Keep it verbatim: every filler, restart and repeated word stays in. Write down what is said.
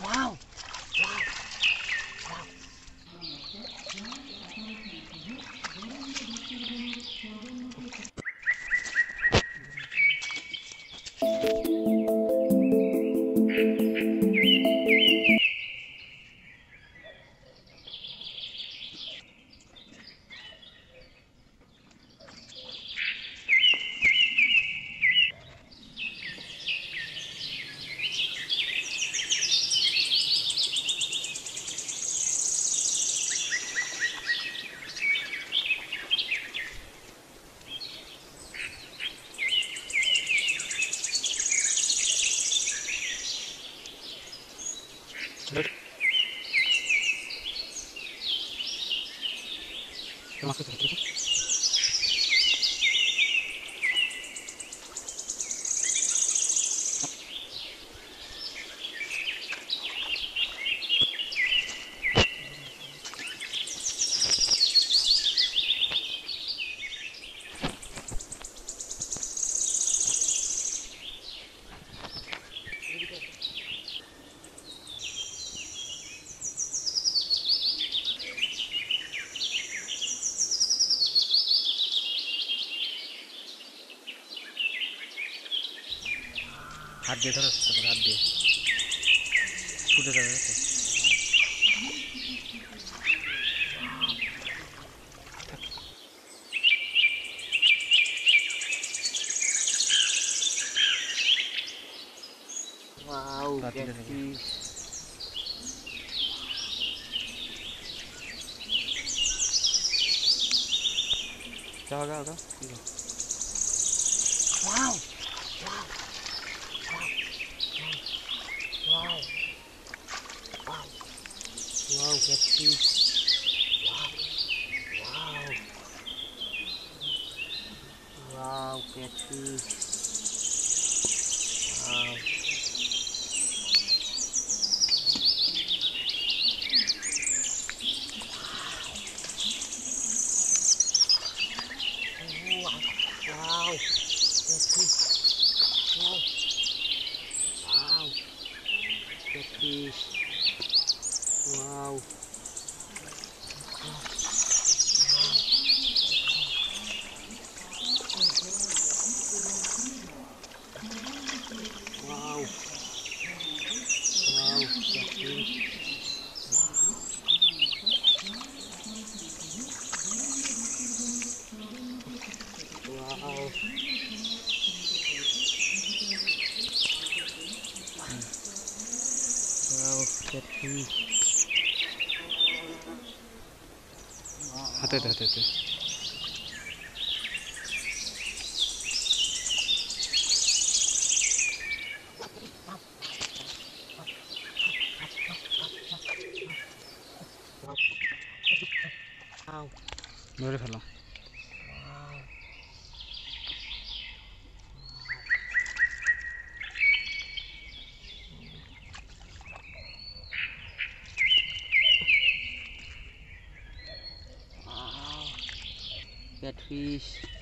Wow. Wow. Wow. Terus kita masuk terus. হাত দিয়ে ধরো, তারপর হাত দিয়ে ছুটে যাবে তো। Wow, catfish. Jaga, jaga. Wow. Wow. Wow. Wow. Wow, catfish. Wow. Wow. Wow, catfish. Wow. Wow, catfish. Wow. Wow. Catfish. Wow. Wow. Wow, catfish. Wow. Wow, catfish. Hati hati hati hati. Wow. Boleh fella. Wow. Wow. Catfish.